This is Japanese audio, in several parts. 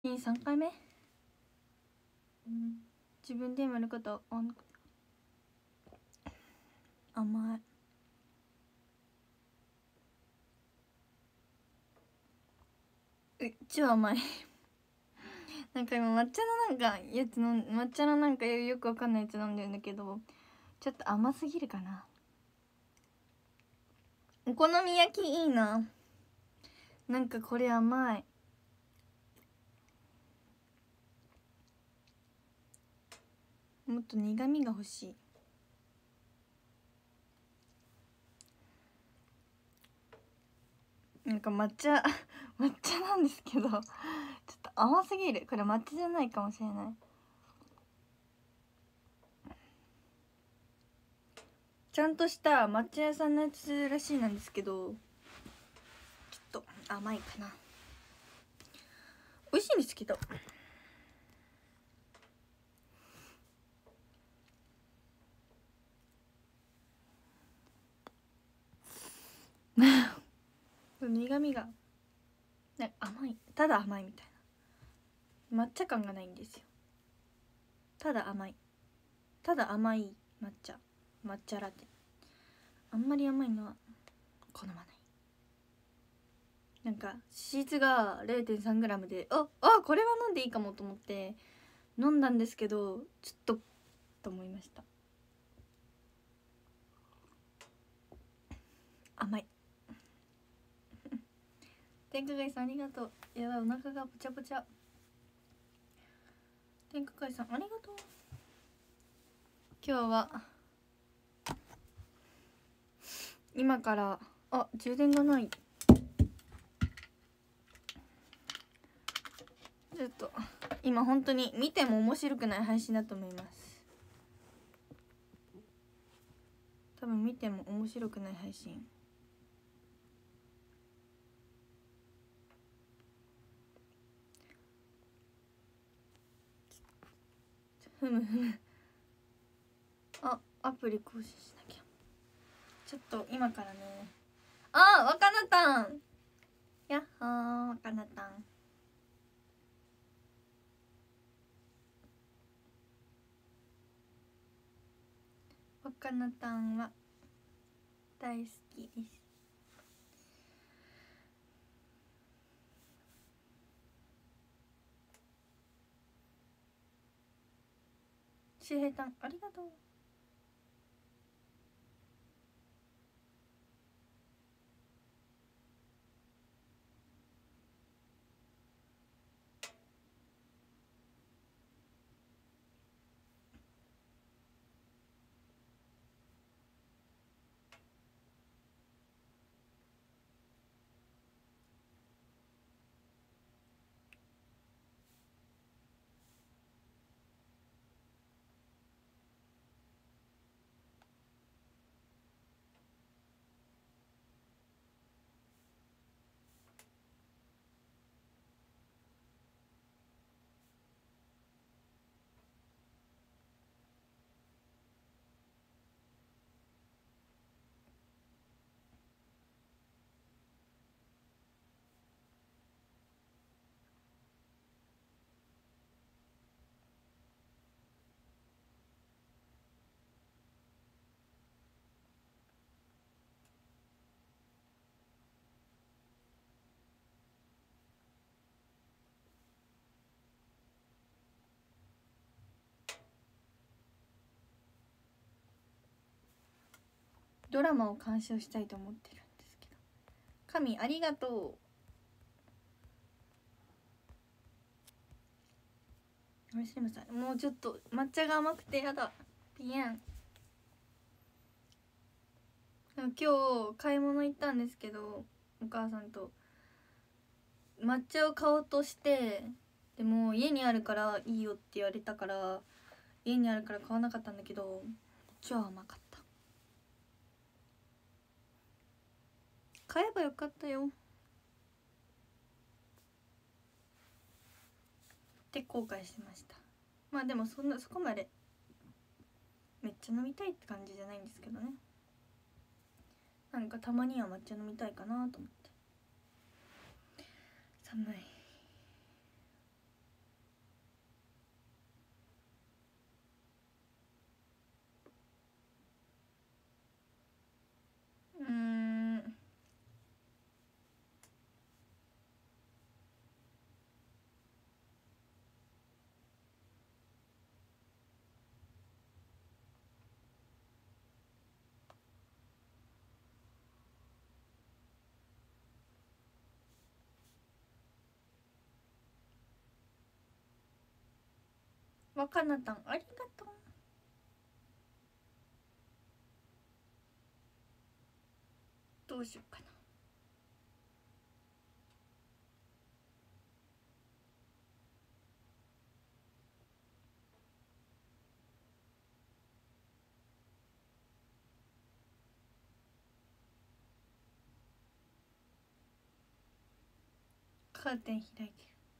3回目、自分でもやること甘い、超甘いなんか今抹茶のなんかやつの抹茶のなんかよくわかんないやつ飲んでるんだけど、ちょっと甘すぎるかな。お好み焼きいいな。なんかこれ甘い。もっと苦味が欲しい。なんか抹茶抹茶なんですけどちょっと甘すぎる。これ抹茶じゃないかもしれない。ちゃんとした抹茶屋さんのやつらしいなんですけど、ちょっと甘いかな。美味しいんですけど苦味が甘い、ただ甘いみたいな。抹茶感がないんですよ。ただ甘い、ただ甘い抹茶ラテ。あんまり甘いのは好まない。なんか脂質が 0.3g でこれは飲んでいいかもと思って飲んだんですけど、ちょっと思いました。甘い天下貝さんありがとう。やばい、お腹がぽちゃぽちゃ。天下貝さんありがとう。今日は今から充電がない。ちょっと今本当に見ても面白くない配信だと思います。多分見ても面白くない配信。ふむふむ。アプリ更新しなきゃ。ちょっと今からね。若菜たん、やっほー。若菜たん、若菜たんは大好きです。周平たんありがとう。ドラマを鑑賞したいと思ってるんですけど。神ありがとう。おいしい。さんもうちょっと抹茶が甘くてやだ。ピエン。今日買い物行ったんですけど、お母さんと抹茶を買おうとして、でも家にあるからいいよって言われたから、家にあるから買わなかったんだけど、超甘かった。買えばよかったよって後悔してました。まあでもそこまでめっちゃ飲みたいって感じじゃないんですけどね。なんかたまには抹茶飲みたいかなと思って。寒い。 若菜たんありがとう。どうしようかな。カーテン開いて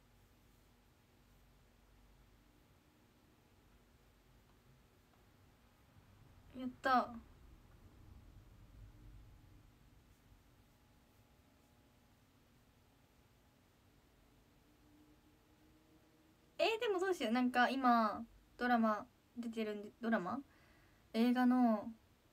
る。やった。でもどうしよう。なんか今ドラマ出てるんで、ドラマ映画の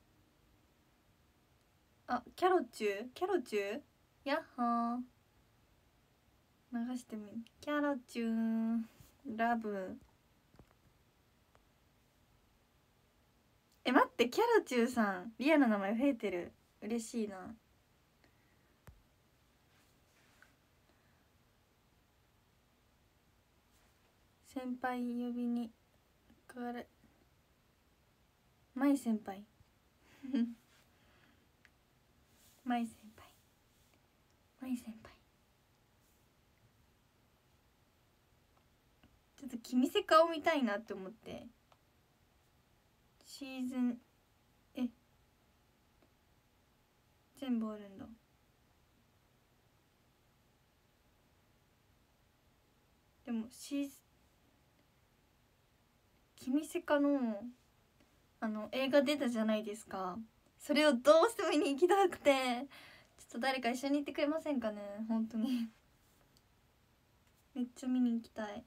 キャロチュー、キャロチュー、やっはー流してみる。キャロチューラブ。待って、キャロチューさんリアルな名前増えてる。嬉しいな。先輩呼びにかれ舞先輩舞先輩、舞先輩、ちょっと君せ顔見たいなって思って。シーズン全部あるんだ。でも君せかの映画出たじゃないですか。それをどうしても見に行きたくて、ちょっと誰か一緒に行ってくれませんかね。本当にめっちゃ見に行きたい。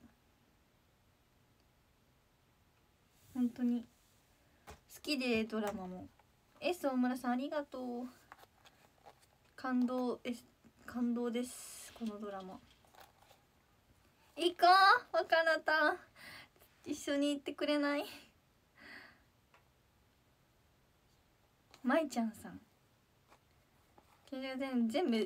本当に好きで、ドラマも。大村さんありがとう。感動です、このドラマ。行こう、若菜たん一緒に行ってくれない？舞ちゃんさん全部に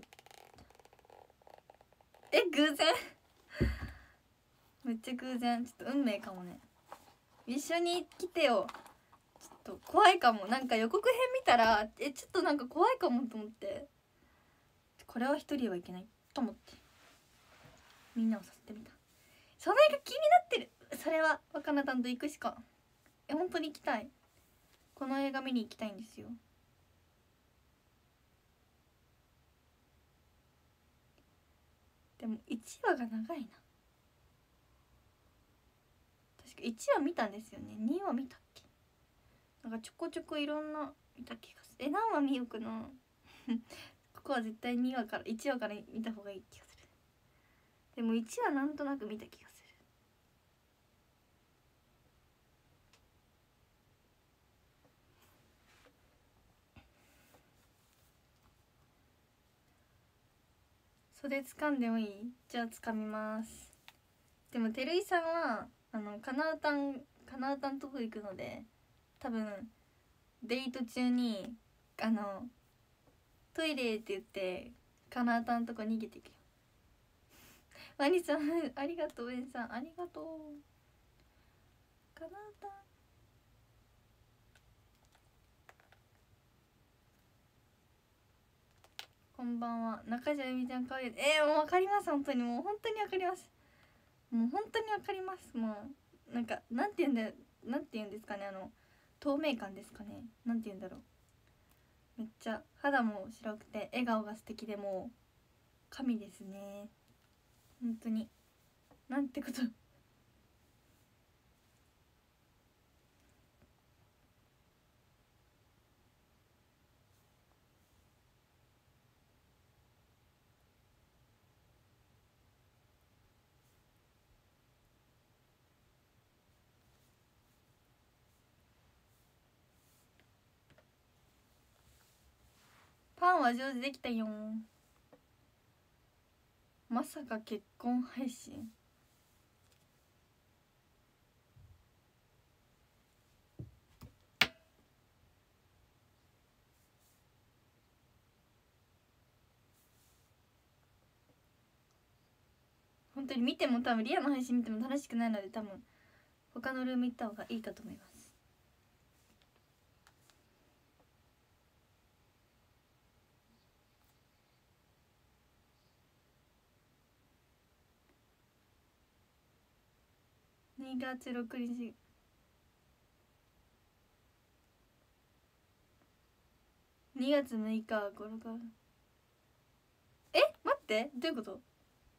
偶然めっちゃ偶然。ちょっと運命かもね。一緒に来てよ。ちょっと怖いかも。なんか予告編見たらちょっとなんか怖いかもと思って、これは一人はいけないと思ってみんなをさせてみた。それが気になってる。それは若菜たんと行くしか。本当に行きたい。この映画見に行きたいんですよ。でも1話が長いな。確か1話見たんですよね。2話見たっけ。なんかちょこちょこいろんな見た気がする。何話見ようかなここは絶対2話から1話から見た方がいい気がする。でも1話なんとなく見た気がする。袖掴んでもいい？じゃあ掴みます。でも照井さんはかなうたんとこ行くので、多分デート中にトイレって言ってかなうたんとこ逃げていくよ。ワニさんありがとう。エンさんありがとう。かなうたんこんばんは。中条由美ちゃんかわいい。もう分かります。本当にもう本当に分かります。もう本当に分かります。もうなんかなんて言うんですかね、透明感ですかね。なんて言うんだろう。めっちゃ肌も白くて笑顔が素敵で、もう神ですね。本当になんてこと。パンは上手できたよ。まさか結婚配信。本当に見ても多分リアの配信見ても楽しくないので、多分他のルーム行った方がいいかと思います。2月6日2月6日頃か。待って、どういうこと？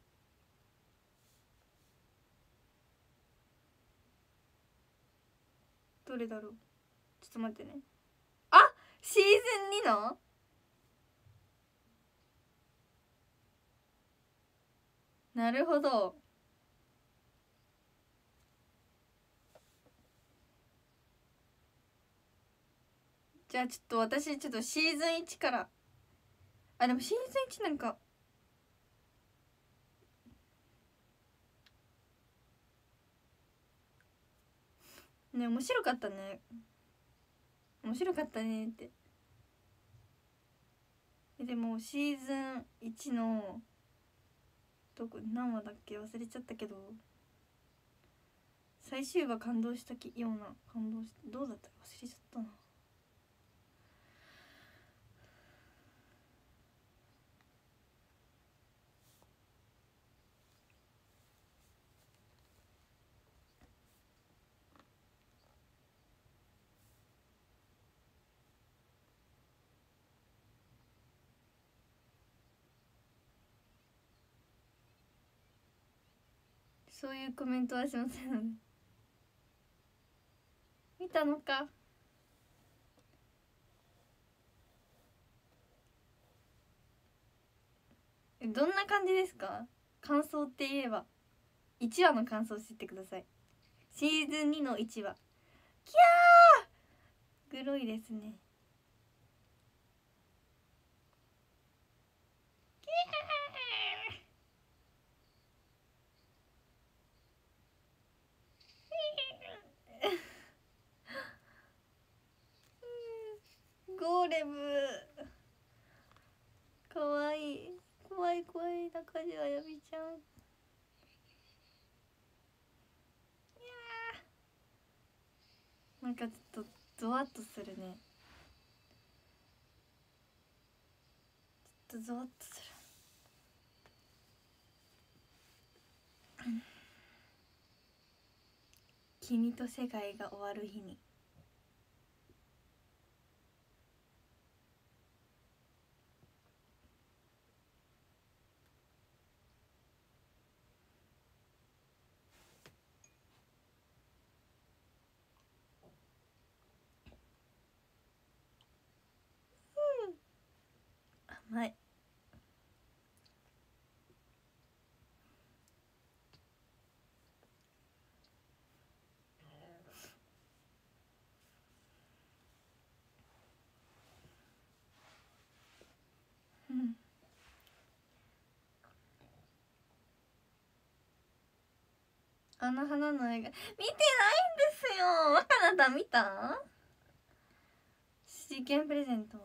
どれだろう、ちょっと待ってね。あ、シーズン2のなるほど。じゃあちょっと私ちょっとシーズン1から、あ、でもシーズン1なんかね、面白かったね、面白かったねって。でもシーズン1のどこ何話だっけ忘れちゃったけど、最終話感動したような、感動しどうだったか忘れちゃったな。そういうコメントはしませんので。見たのか。どんな感じですか？感想って言えば1話の感想を知ってください。シーズン2の1話、キャーグロいですね。キャーゴーレムかわいい、怖い怖い、中島やみちゃん。なんかちょっとゾワッとするね、ちょっとゾワッとする。君と世界が終わる日に。甘い。うん、あの花の映画見てないんですよ。若菜た見た？事件プレゼント。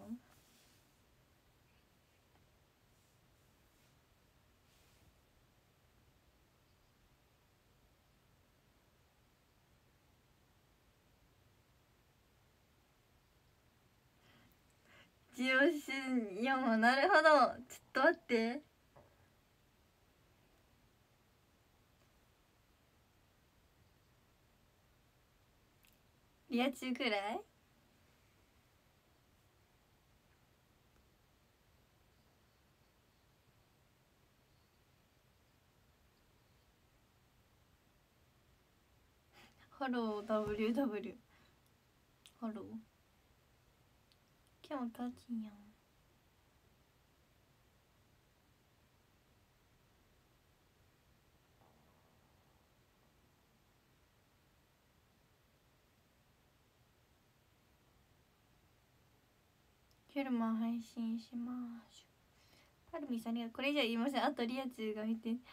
ジオシン、いやもうなるほど。ちょっと待って、リア充くらい。ハロー WW ハロー、今日もタチンやん。昼間配信します。パルミさんありがとう。これ以上言いません。あとリア充が見て、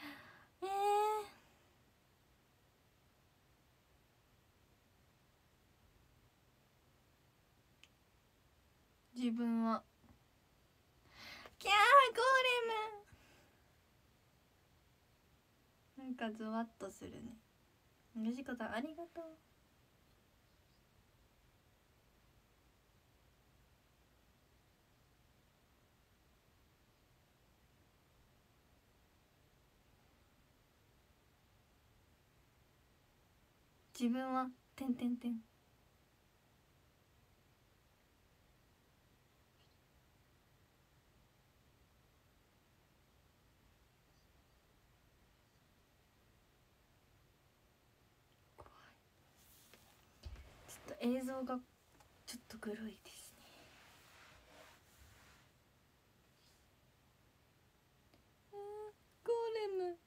自分はキャーゴーレム、なんかゾワッとするね。 よしこさんありがとう。自分はてんてんてん。ちょっと映像がちょっとグロいですね。ゴーレム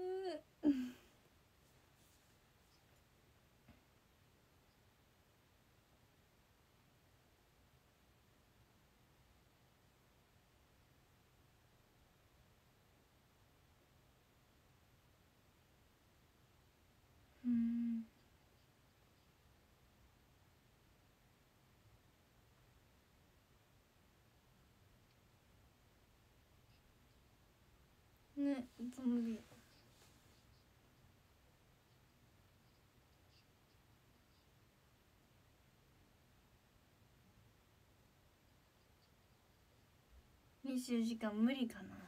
ね、ゾンビ。24時間無理かな。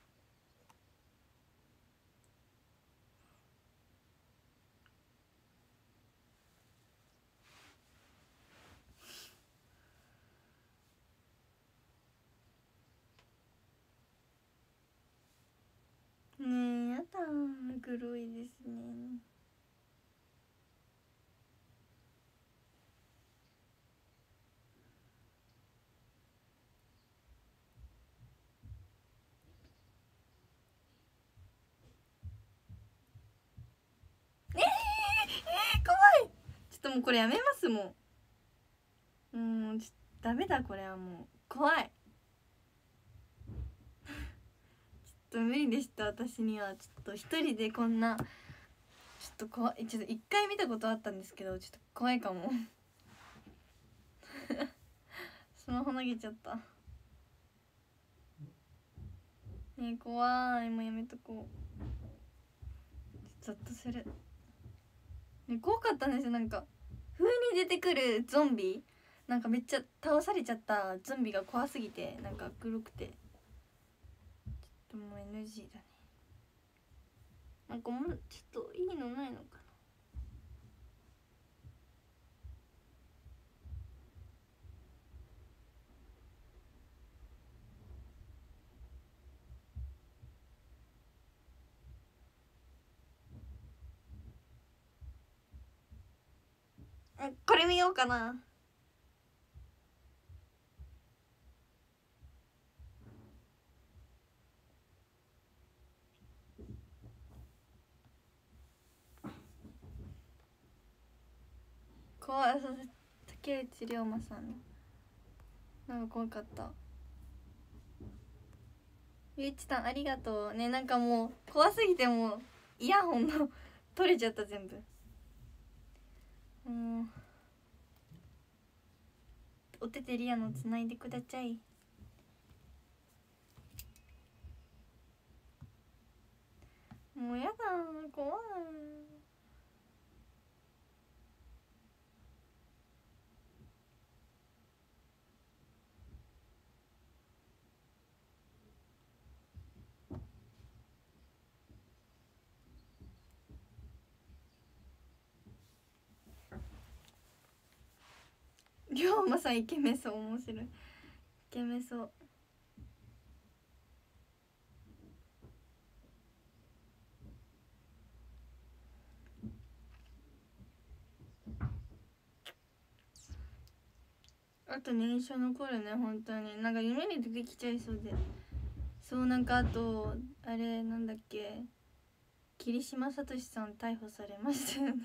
ねえやだ、グロいですね。怖い。ちょっともうこれやめますもん。ちょっとダメだ、これはもう怖い。ちょっと無理でした、私には。ちょっと一人でこんな、ちょっと怖い。ちょっと一回見たことあったんですけど、ちょっと怖いかも。スマホ投げちゃった。ねえ怖い、もうやめとこう。ゾッとする。ね、怖かったんですよ。なんか不意に出てくるゾンビ、なんかめっちゃ倒されちゃったゾンビが怖すぎて、なんか黒くてちょっともう NG だね。なんかもうちょっといいのないのかな。これ見ようかな。怖い。竹内涼真さんのなんか怖かった。ゆういちさんありがとうね。なんかもう怖すぎて、もうイヤホンの取れちゃった全部。お手手リアのつないでください。もうやだ、怖い。龍馬さんイケメンそう、面白い。イケメンそう。あとね、印象残るね、本当に。なんか夢に出てきちゃいそうで。そう、なんかあとあれなんだっけ、桐島聡さん逮捕されましたよね。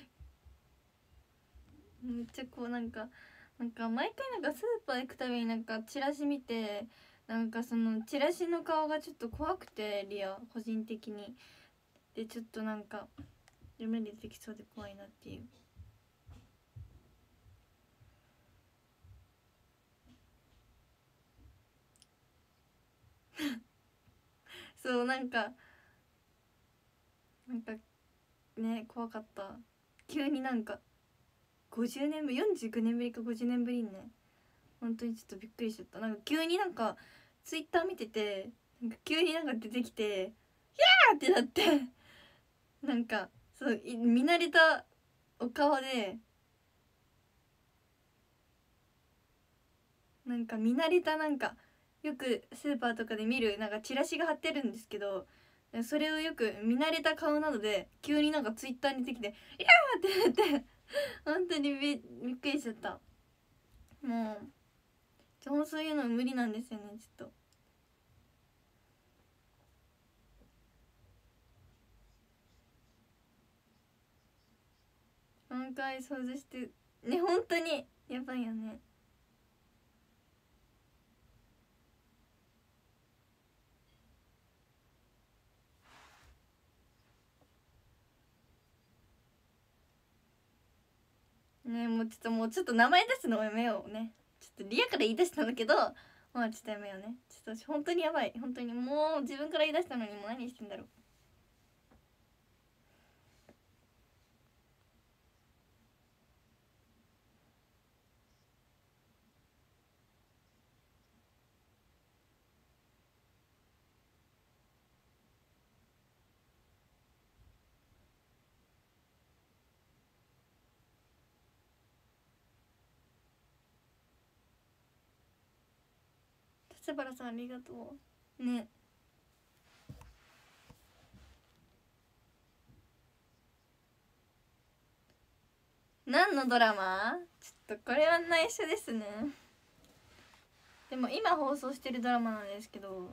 めっちゃこうなんか毎回なんかスーパー行くたびになんかチラシ見て、なんかそのチラシの顔がちょっと怖くて、リア個人的に。でちょっとなんか夢に出てきそうで怖いなっていう。そうなんかね、怖かった。 急になんか50年ぶり49年ぶりか50年ぶりにね、本当にちょっとびっくりしちゃった。なんか急になんかツイッター見てて、なんか急になんか出てきて「ヒャー!」ってなってなんかそう見慣れたお顔で、なんか見慣れた、なんかよくスーパーとかで見るなんかチラシが貼ってるんですけど、それをよく見慣れた顔なので急になんかツイッターに出てきて「いやー!」ってなって本当にびっくりしちゃった。もう基本そういうの無理なんですよね、ちょっと。何回掃除してね、本当にやばいよね。ね、もうちょっと名前出すのをやめようね。ちょっとリアから言い出したんだけど、まあちょっとやめようね。ちょっと本当にやばい、本当にもう自分から言い出したのにもう何してんだろう。立原さんありがとうね。何のドラマ？ちょっとこれは内緒ですね。でも今放送してるドラマなんですけど、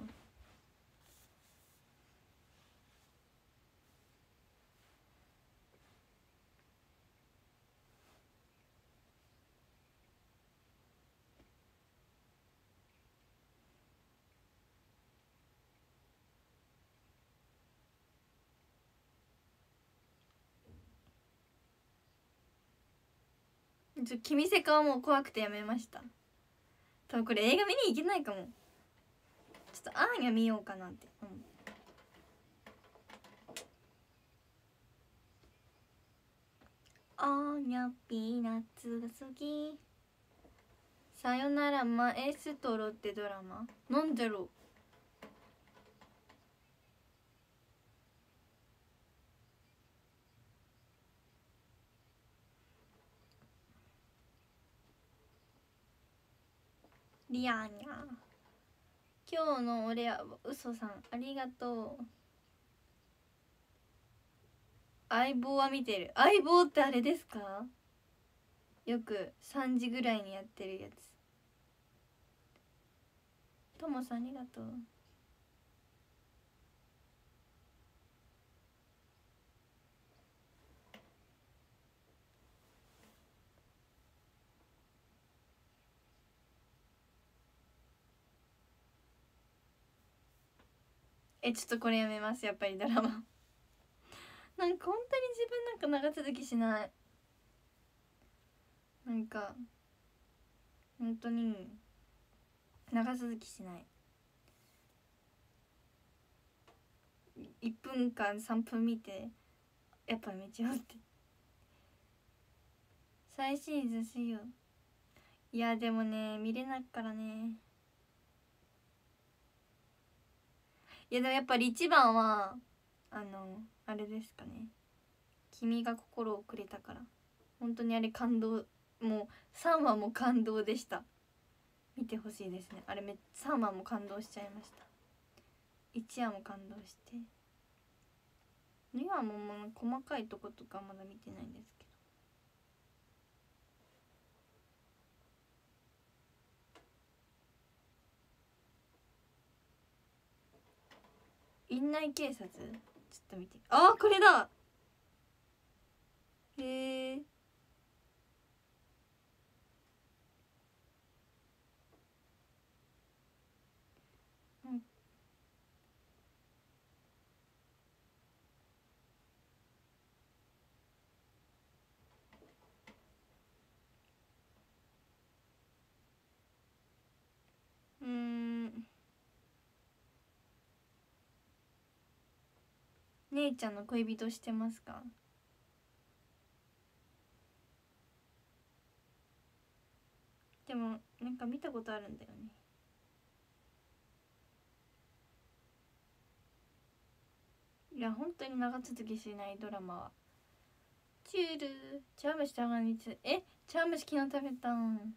君セカはもう怖くてやめました。多分これ映画見に行けないかも。ちょっとアーニャ見ようかなって。アーニャピーナッツが好き。さよならマエストロってドラマなんだろう。リアーニャ、今日の俺は嘘さんありがとう。相棒は見てる。相棒ってあれですか？よく3時ぐらいにやってるやつ。ともさんありがとう。ちょっとこれやめます、やっぱりドラマなんか本当に自分なんか長続きしない。なんか本当に長続きしない。1分間3分見てやっぱめちゃうって最新ズ水曜。いやでもね見れないからね。いやでもやっぱり一番はあれですかね、君が心をくれたから。本当にあれ感動。もう3話も感動でした。見てほしいですねあれ。3話も感動しちゃいました。1話も感動して、2話ももう細かいとことかまだ見てないんですけど。院内警察ちょっと見て。あーこれだ。へえ。姉ちゃんの恋人してますか？ でもなんか見たことあるんだよね。いや本当に長続きしないドラマは。チュール茶碗蒸し長につ茶碗蒸し昨日食べたん。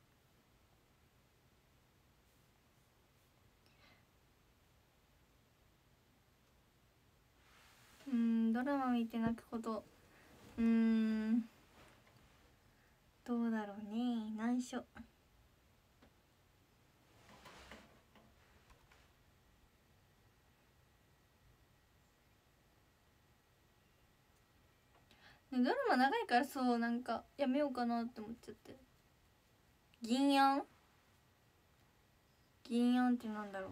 ドラマ見て泣くほどどうだろうね。難所。ね、ドラマ長いからそうなんかやめようかなって思っちゃって。銀杏ってなんだろう。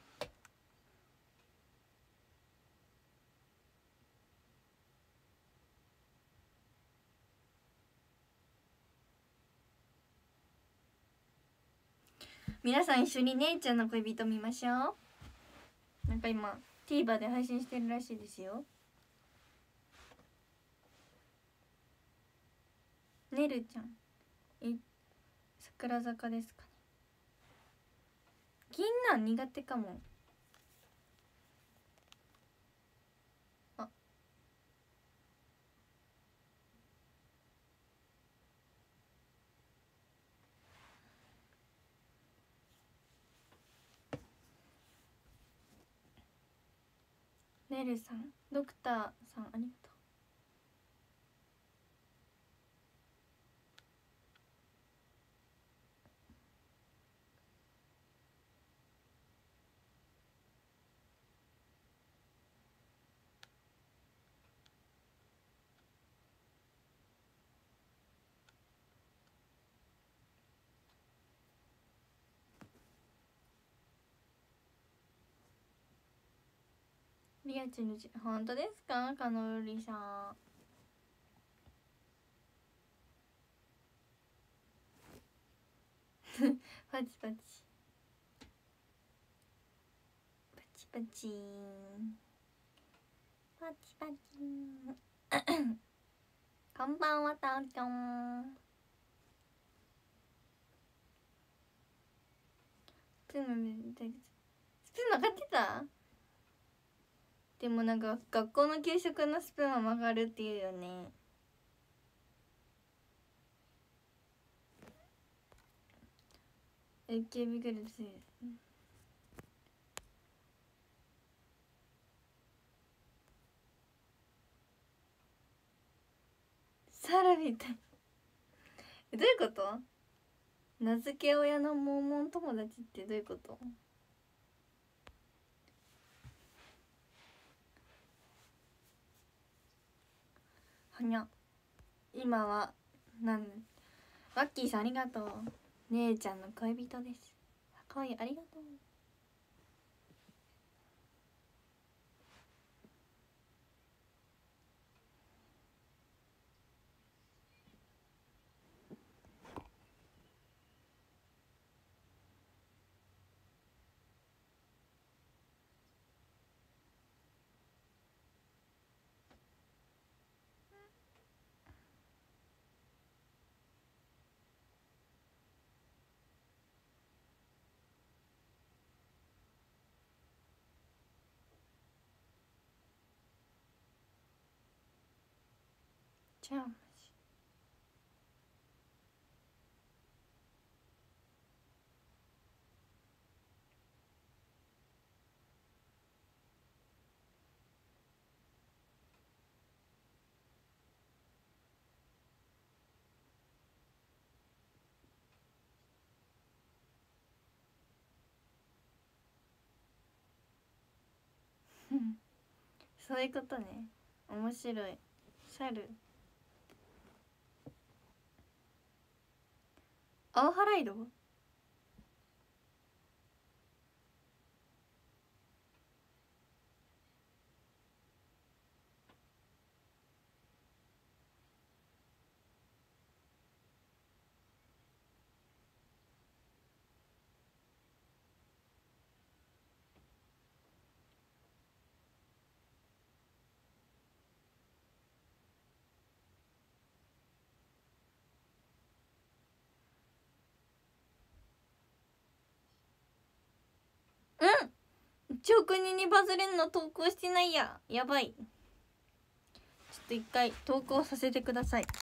皆さん一緒に姉ちゃんの恋人見ましょう。なんか今 TVer で配信してるらしいですよ。ねるちゃん桜坂ですかね。銀杏苦手かも。あねるさんドクターさんありがとう。リアチの本当ですか。カノリさんパチパチパチパチンパチパチンこんばんはたーちゃん。スプーン曲がってた。でもなんか学校の給食のスプーンは曲がるっていうよね。AKB グループサラみたい。どういうこと。名付け親のモーモン友達ってどういうこと。はにゃ。今はワッキーさんありがとう。姉ちゃんの恋人です。かわいいありがとう。じゃあそういうことね。面白い。猿アオハライド。 1億人にバズれんの投稿してないやばい。ちょっと一回投稿させてください。